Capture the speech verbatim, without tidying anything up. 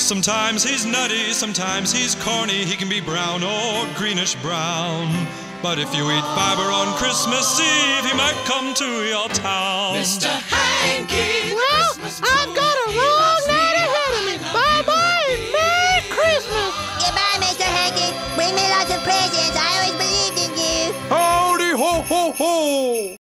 Sometimes he's nutty, sometimes he's corny. He can be brown or greenish brown. But if you eat fiber on Christmas Eve, he might come to your town. Mister Hankey, well, I've got